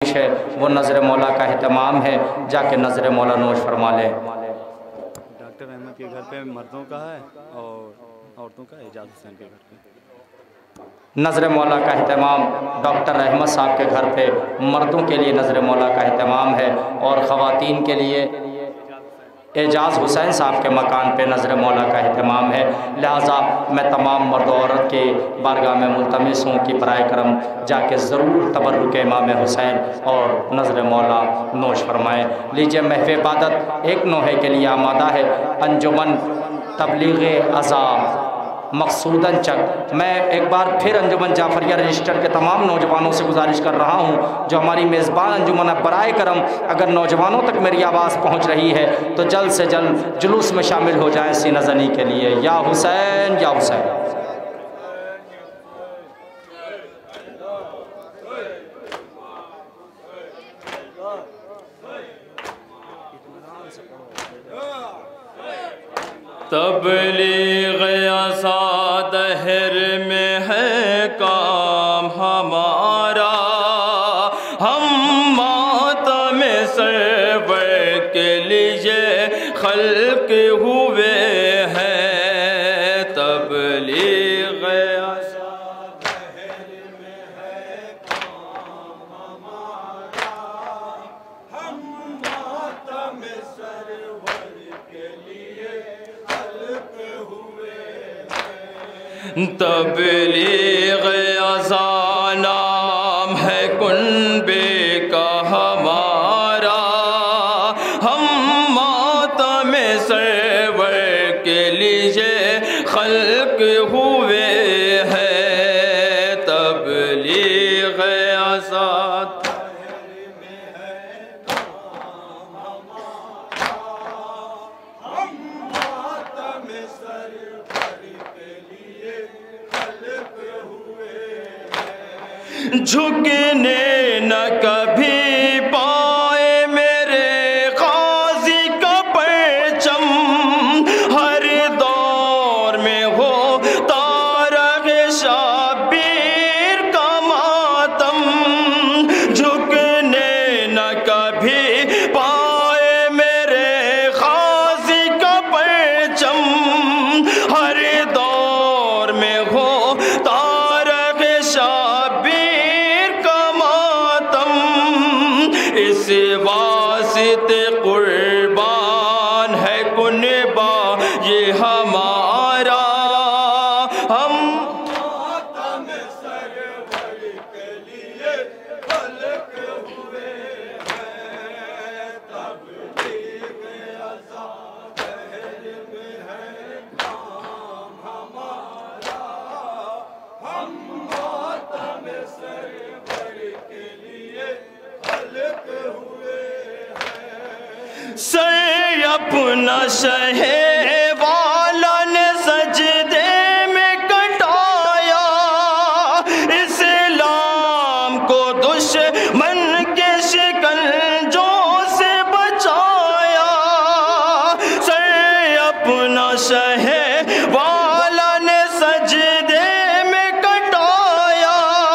فرمائش ہے وہ نظر مولا کا اہتمام ہے، جا کے نظر مولا نوش فرما لے۔ ڈاکٹر احمد کے گھر پہ مردوں کا ہے اور عورتوں کا اعجاز حسین کے گھر پہ۔ نظر مولا کا اہتمام ڈاکٹر احمد صاحب کے گھر پہ مردوں کے لیے نظر مولا کا اہتمام ہے، اور خواتین کے لیے اعجاز حسین صاحب کے مکان پہ نظر مولا کا اہتمام ہے۔ لہٰذا میں تمام مرد و عورت کے بارگاہ میں ملتمس ہوں کہ برائے کرم جا کے ضرور تبرک امام حسین اور نظر مولا نوش فرمائیں۔ لیجئے محو عبادت ایک نوحے کے لیے آمادہ ہے، انجمن تبلیغ ازا مقصوداً چک۔ میں ایک بار پھر انجمن جعفریہ رجسٹر کے تمام نوجوانوں سے گزارش کر رہا ہوں جو ہماری میزبان انجمن ہے، برائے کرم اگر نوجوانوں تک میری آواز پہنچ رہی ہے تو جلد سے جلد جلوس میں شامل ہو جائیں سینہ زنی کے لیے۔ یا حسین یا حسین۔ تبلیغ ازا دہر میں ہے کام ہمارا، ہم ماتم سرور کے لیے خلق ہوئے ہیں۔ تبلیغ ازا دہر میں ہے کام ہمارا، ہم ماتم سرور کے لیے تبلیغ ازا نام ہے کنبے کا ہمارا، ہم ماتم سرور کے لیے خلق ہوئے ہیں۔ تبلیغ ازا جھکنے نہ کبھی پائے میرے غازی کا پرچم، ہر دور میں ہو تارغ شبیر کا ماتم۔ جھکنے نہ کبھی پائے میرے غازی کا پرچم، ہر دور میں ہو تارغ شبیر اس واسطے قربان ہے کنبہ یہ ہمارا، ہم ماتم سرور کے لیے خلق ہوئے ہیں۔ تبلیغ ازا دہر میں ہے کام ہمارا، ہم ماتم سرور کے لیے خلق ہوئے ہیں۔ سر اپنا شہ والا نے سجدے میں کٹایا، اسلام کو دشمن کے شکنجوں سے بچایا۔ سر اپنا شہ والا نے سجدے میں کٹایا،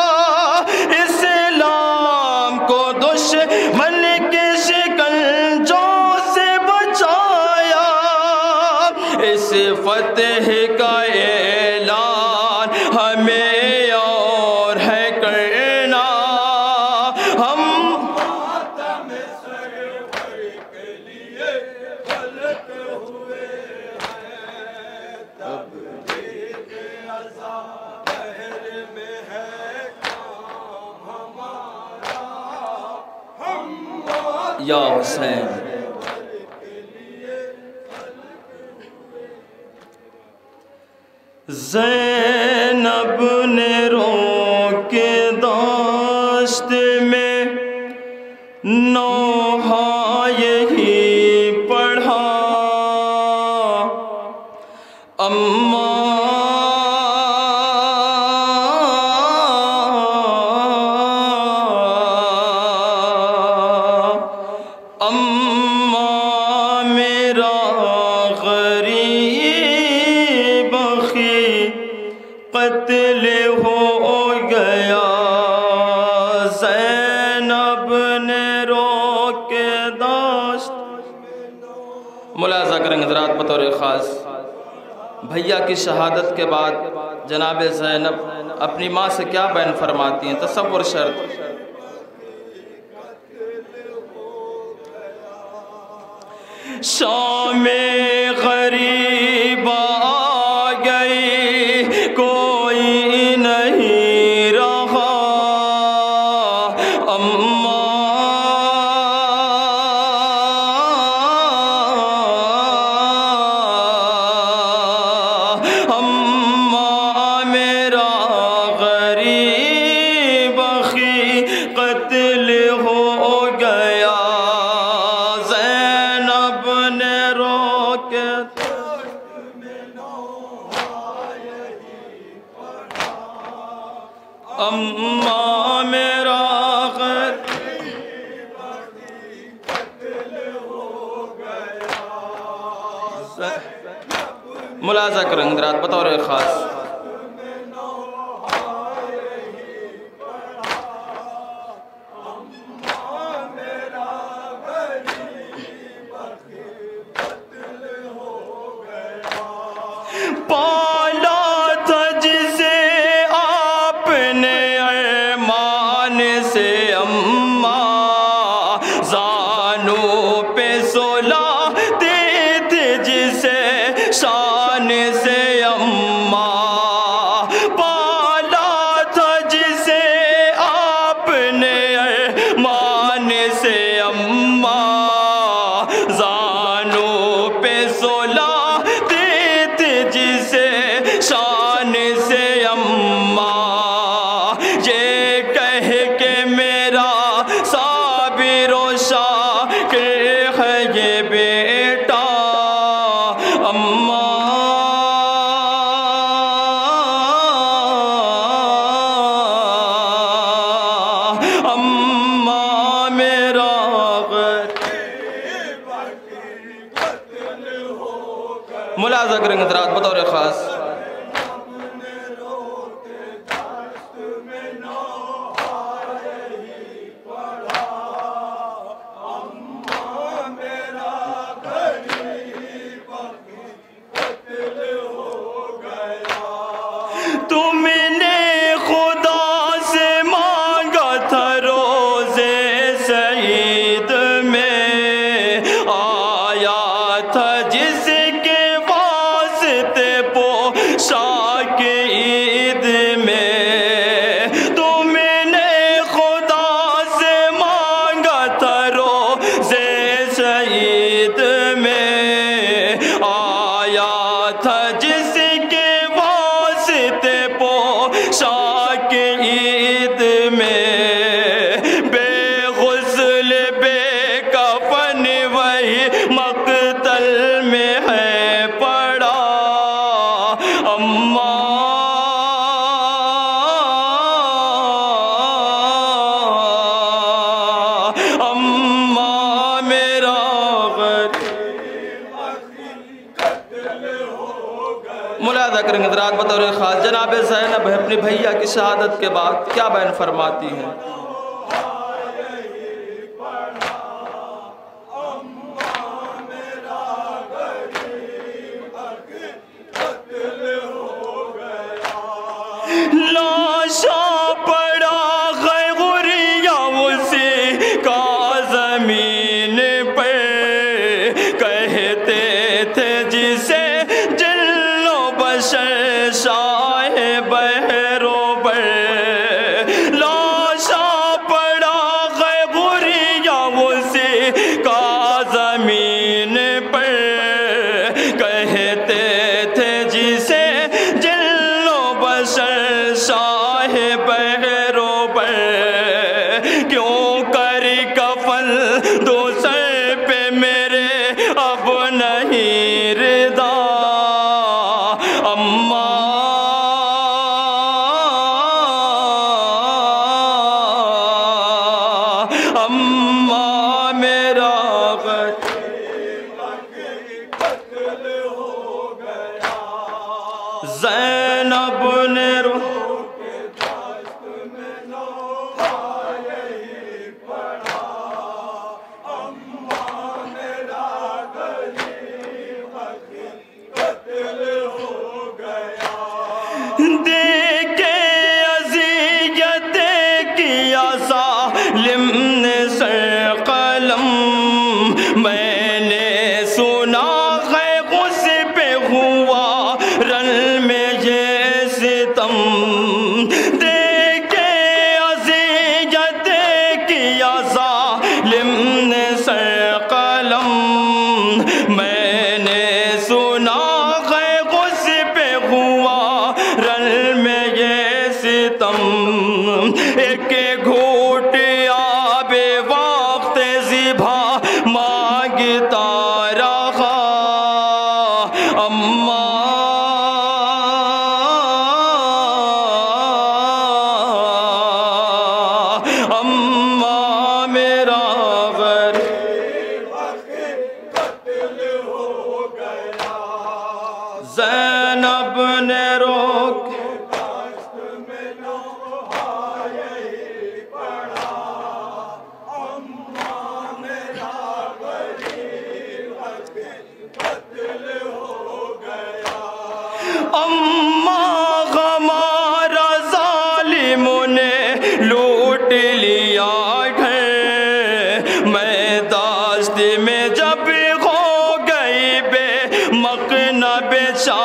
اسلام کو دشمن کے شکنجوں سے بچایا۔ اس فتح کا اعلان ہمیں اور ہے کرنا، ہم ماتم سرور کے لیے خلق ہوئے ہیں۔ تبلیغ ازا دہر میں ہے کام ہمارا، ہم یا حسین۔ زینب نے رو کے داشت میں نوحہ یہی پڑھا، اماں میرا غریب قتل ہو گیا، زینب نے رو کے داشت. ملاحظہ کریں حضرات بطور خاص بھیا کی شہادت کے بعد جناب زینب اپنی ماں سے کیا بیان فرماتی ہیں. تصور شرط. شام غریب آ گئی کوئی نہیں رہا اماں اماں میرا غریب اخی قتل ہو گیا. اماں میرا غریب قتل ہو گیا. ملاحظہ کریں حضرات بطور خاص شان سے اماں پالا تھا جسے آپ نے مان سے اماں زانوں پہ سلاتے تھے جسے شان سے اماں یہ کہہ کے میرا صابر و شاکر ہے یہ بیٹا ملاحظہ کریں حضرات بطور خاص تم نے خدا سے مانگا تھا روزے سعید میں آیا تھا جس کے واسطے پوشاک عید میں تم نے خدا سے مانگا تھا روزے سعید میں آیا تھا جس کے پوشاک عید میں بے غسل بے کفن وہی مقتل میں ہے پڑا اماں اماں میرا غریب قتل ہو گیا. ملاحظہ کریں حضرات بطور خاص جناب زینب اپنی بھیا کی شہادت کے بعد کیا بیان فرماتی ہیں. لاشا پڑا غیغریہ اسی کا زمین پہ کہتے تھے جسے جن و بشر شاہ بحرو بر لاشا پڑا غیغریہ اسی کا زمین پر کہتے تھے جسے جن و بشر شاہ بحرو بر کیوں کر کفن دو سر پہ میرے اب نہیں رضا اماں اماں میرا غریب قتل ہو گیا. زینب نے رو کے دست میں لوہا یہی پڑا لمن سر قلم میں نے سنا ہے غص پہ ہوا رن میں یہ ستم دیکھے اذیت کیا ظالم نے سر قلم میں نے سنا ہے غص پہ ہوا رن میں یہ ستم ایک گھوٹ آب وقت زبا مانگتا رہا اماں اماں میرا غریب قتل ہو گیا زینب نے روک اماں ہمارا ظالموں نے لوٹ لیا گھر میں داشت میں جب ہو گئی بے مقنا بے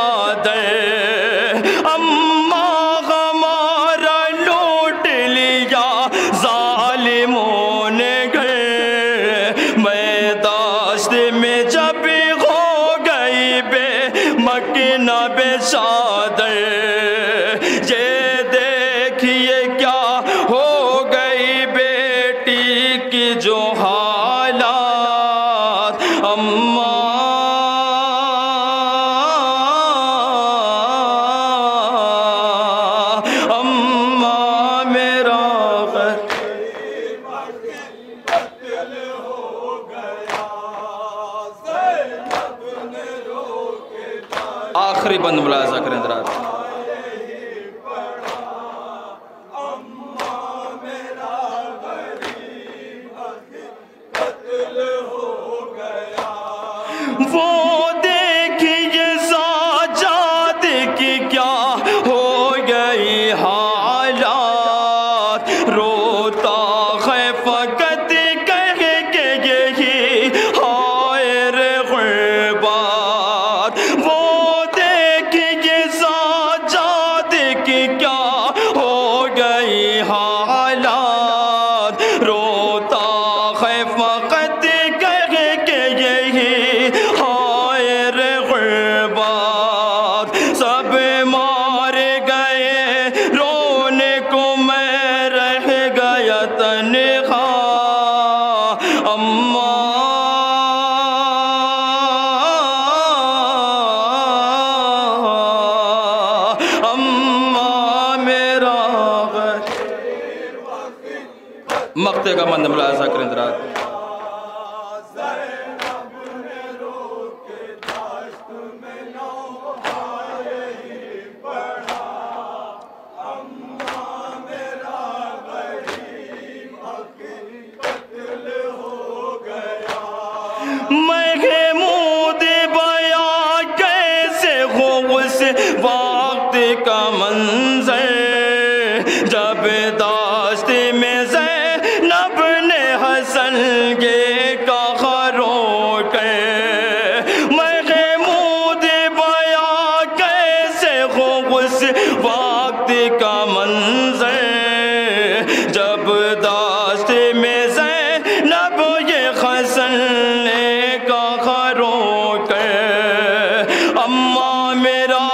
چادر اماں ہمارا لوٹ لیا ظالموں نے گھر میں داشت میں جب ہو گئی بے مقنا بے چادر یہ دیکھیے کیا ہو گئی بیٹی کی جو حالات اماں اماں میرا غریب قتل ہو گیا زینب نے روکے آخری بند ملاحظہ کریں حضرات وہ دیکھیے ساجاد کی کیا ہو گئی حالات روتا ہے فقط کہہ کے یہی ہائے رے غربات وہ دیکھیے ساجاد کی کیا ہو گئی حالات روتا ہے فقط کہہ کے یہی ہائے رے غربات سب مار گئے رونے کو میں رہ گیا تنہا اماں اماں میرا مقطع کا مند ملاحظہ کریں حضرات محمود بیاں کیسے ہو اس وقت کا منظر جب داشت میں زینب نے حسن یہ کہا رو کر محمود بیاں کیسے ہو اس وقت کا منظر جب داشت میں زینب یہ حسن نے کہا رو کر اماں میرا